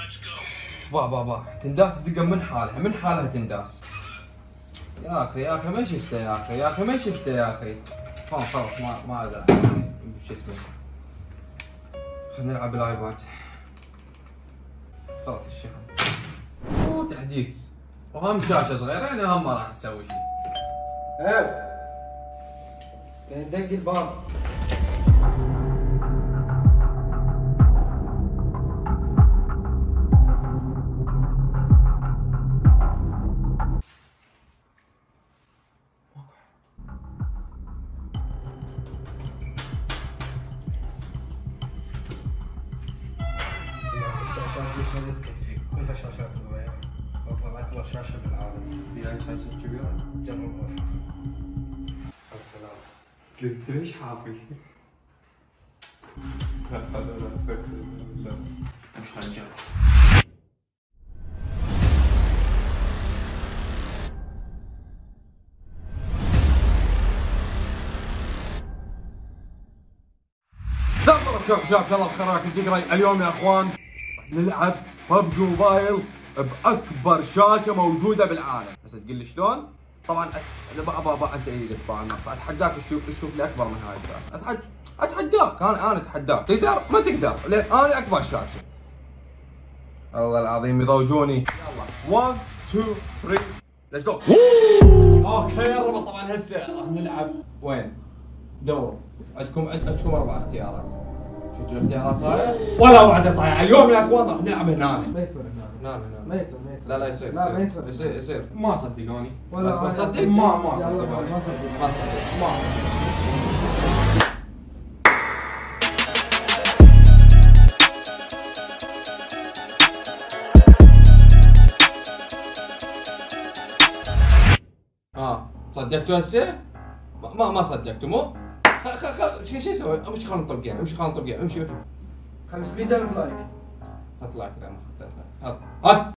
با تنداس الدقم من حالها تنداس. يا اخي ما شفته يا اخي ما شفته يا اخي. خلاص ما ادري شو اسمه. خلينا نلعب بالايباد. خلاص الشحن تحديث وهم شاشه صغيره يعني هم ما راح اسوي شيء. دق الباب. كلها شاشات صغيرة. أفضل أكبر شاشة بالعالم. في أي شاشة كبيرة؟ جربها وشوف. السلام. زدت ليش حافي؟ لا مش خلينا نجرب. شوف ان شاء الله بخير راكم تقرأي. اليوم يا اخوان نلعب ببجي موبايل باكبر شاشه موجوده بالعالم. بس تقول لي شلون؟ طبعا ابا انت اللي تبع المقطع. اتحداك تشوف لي اكبر من هاي الشاشه. اتحداك انا اتحداك. تقدر ما تقدر لان انا اكبر شاشه. الله العظيم يضوجوني. يلا 1 2 3 ليتس جو. اوكي يا ربع. طبعا هسه راح نلعب وين؟ دور. عندكم 4 اختيارات. شفتوا الاختيارات هاي؟ ولا واحدة صحيحة. اليوم يا اخوان راح نلعب هنا. ما يصير هنا. ما يصير. لا يصير. لا ما يصير. يصير. ما صدقوني. بس ما صدق. ما صدق. صدقتوا هسه؟ ما صدقتوا مو؟ شو اسوي؟ امشي خلينا نطلب جيم. امشي 500,000 لايك. حط لايك. لا ما حطيت.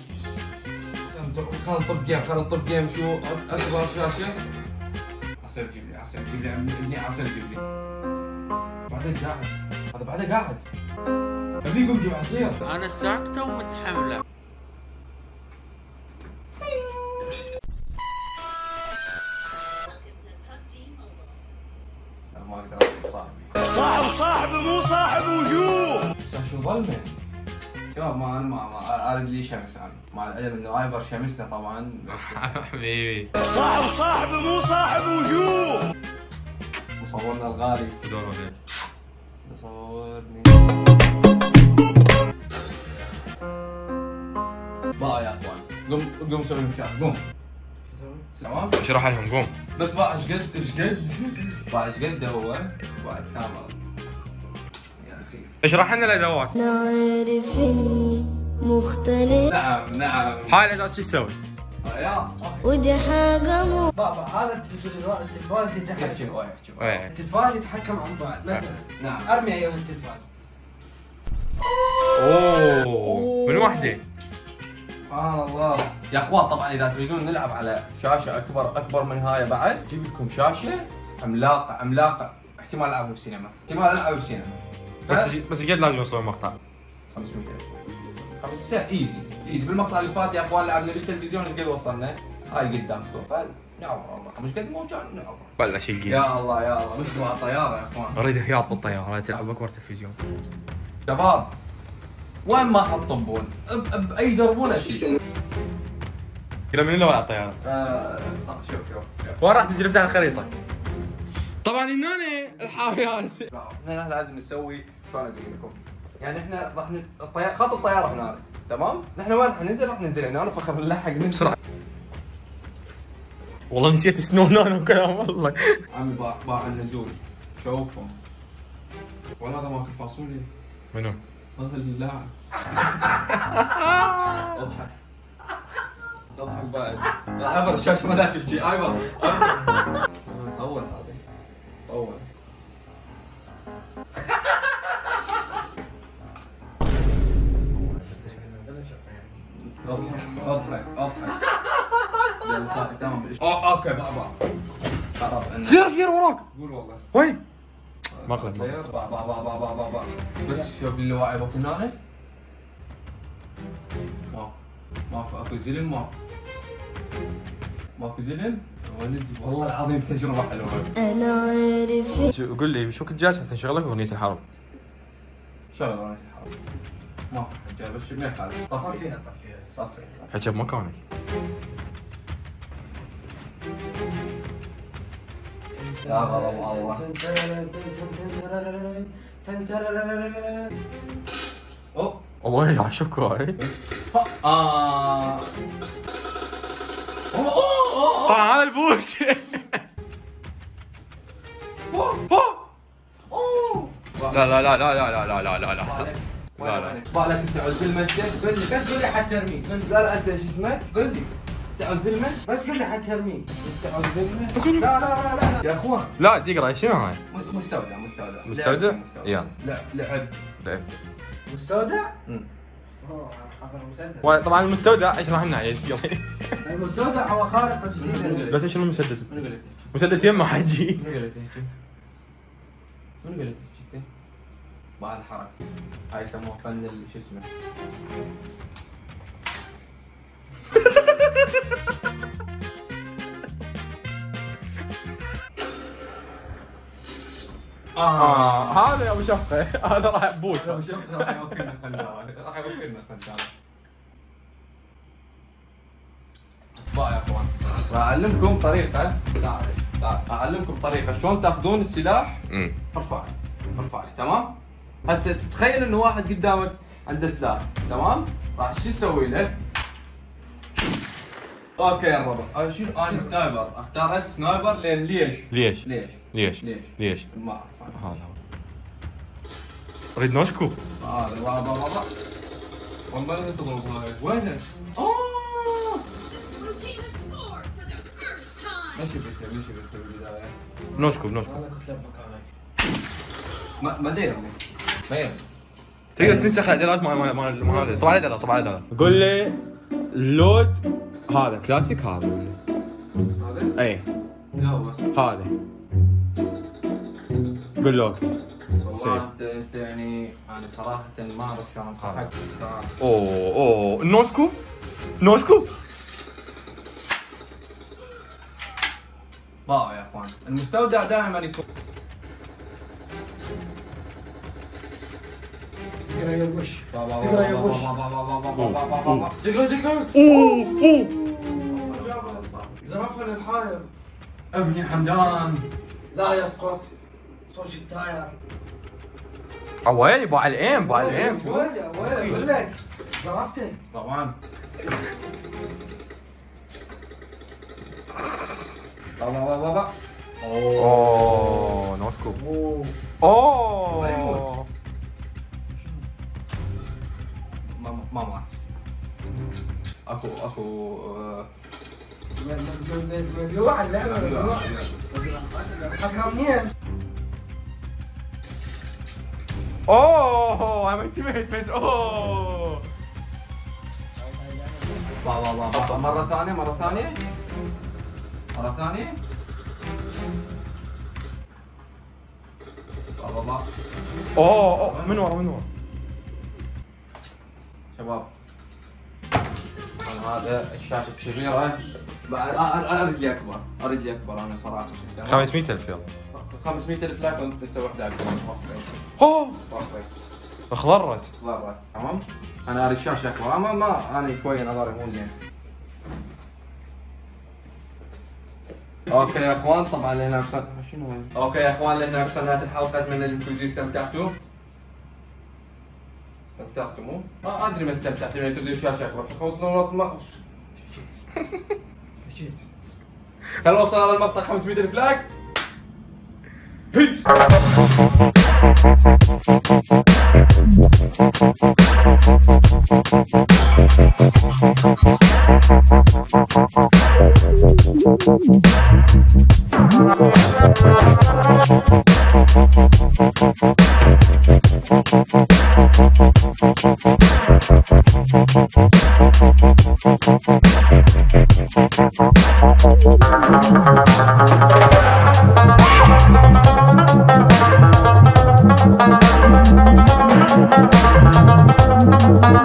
خلينا نطلب جيم. شو اكبر شاشه؟ عصير جيب لي ابني عصير جيب لي. بعدين قاعد. هذا بعده قاعد. ابني قوم جيب عصير. انا ساكته ومتحمله. ما اقدر اصير صاحبي مو صاحب وجوه. شو ظلمه؟ يا ما انا ما اريد لي شمس انا مع العلم انه ايفر شمسنا طبعا. حبيبي صاحبي مو صاحب وجوه. مصورنا الغالي دور عليك. صورني بقى يا اخوان. قوم سوي مشاهد. قوم تمام. اشرح لهم قوم. بس بقى ايش قد هو بعد كاميرا يا اخي. اشرح لنا الادوات. نعرف اني مختلف. نعم. هاي الادوات شو تسوي؟ ودي حاجة بابا هذا التلفاز يتحكم. التلفاز يتحكم عن بعد. مثلا نعم. ارمي ايها التلفاز. اوه من وحده. سبحان الله يا اخوان. طبعا اذا تريدون نلعب على شاشه اكبر من هاي بعد جيب لكم شاشه عملاقه. احتمال العبها بسينما. بس قد لازم يوصلون مقطع 500 ايزي. بالمقطع اللي فات يا اخوان لعبنا بالتلفزيون قد وصلنا. هاي قدامكم فنعبر الله. مش قد مو كان نعبر. بلش الجيم. يا الله مش بقى طياره يا اخوان. اريد خياط بالطياره. لا تلعب باكبر تلفزيون. شباب وين ما حطبون باي دربونه شيء. قرب من الاول على الطياره. شوف وين راح تنزل؟ افتح الخريطه. طبعا هنا الحاويات. احنا لازم نسوي شلون اقول لكم. يعني احنا راح خط الطياره هنا تمام. نحن وين راح ننزل؟ راح ننزل هنا فخر نلحق بسرعه. والله نسيت سنون انا وكلام والله. عمي باع النزول. شوفهم. ولا هذا ماكل فاصوليا. منو؟ هذا اللاعب. اضحك بعد. عبر الشاشه ما لا شفت شيء. عبر طول هذا طول. اضحك تمام. اوكي بقى سيارة وراك. قول والله. وين؟ مقلب. بس شوف اللي واعي بوك هنا. ماكو اكو زلم ماكو زلم. والله العظيم تجربة حلوة. أنا عارف. قول لي شو كنت جالس تشغلك اغنية الحرب؟ شغل اغنية الحرب. ماكو حجة بس شو خالد. طفي. حجة بمكانك. يا غضب الله. وين عشقه هاي؟ طبعا هذا البوت. لا لا لا لا لا لا لا لا لا لا لا بالك انت عزلمه انت؟ قول لي بس قول لي حترميه. لا انت شو اسمك؟ قول لي انت عزلمه؟ بس قول لي حترميه. انت عزلمه؟ لا يا اخوان. لا تقرا شنو هاي؟ مستودع؟ يلا. لعب. مستودع؟ طبعا المستودع ايش راح نعيد؟ المستودع هو خارطة جديدة. لا شنو المسدس؟ مسدس يمه حجي. من قال لك شفتي؟ مع الحركة هاي يسموه فن شو اسمه. هذا يا ابو شفقه. هذا راح بوت. ابو شفقه راح يوكلنا خنداره. بقى يا اخوان راح اعلمكم طريقه. اعلمكم طريقه شلون تاخذون السلاح. ارفعي تمام. هسه تخيل انه واحد قدامك عنده سلاح تمام. راح شو تسوي له؟ اوكي يا الربع شنو انا سنايبر. اختارت سنايبر لين ليش؟ ما اعرف هذا هو. اريد نوسكو. هذا بابا والله تضرب هاي وينه؟ ما شفته بالبدايه. نوسكو. ما دير ما يرمي. تقدر تنسخ الاعدادات مال هذا. طبعا الاعدادات. قول لي اللود هذا كلاسيك. هذا قول لي. هذا؟ اي لا هو هذا. قول له اوكي. والله انت يعني انا صراحه ما اعرف شلون انصحك. اوه النوسكو. بقى يا اخوان المستودع دائما يكون اقرا يا وش. دقيقة زرافة للحائط. ابني حمدان لا يسقط. صوت التاير. وين ابو على الايم وين اقول لك زرافته طبعا. بابا اوه نوسكو. اوه ما مات. اكو ممنوع اللعبة. ممنوع. حكمنين. اوه انا انتبهت بس. اوه بابا مرة ثانية بابا. اوه من ورا شباب انا هذا الشاشة كبيرة. اريد لي اكبر انا صراحة. 500,000 يلا. 500,000 لا كنت تسوي واحدة اكبر. اوه اخضرت تمام. انا اريد شاشة اكبر. ما انا شوية نظري مو زين. اوكي يا اخوان طبعا لهنا وصلنا. شنو اوكي يا اخوان لهنا وصلنا الحلقه. اتمنى انكم استمتعتوا. مو؟ ما ادري ما استمتعتوا. يعني تريدوا شاشه اكبر فخلصنا ونص ما جيت. هل وصلنا هذا المقطع 500,000 لايك؟ Thank you.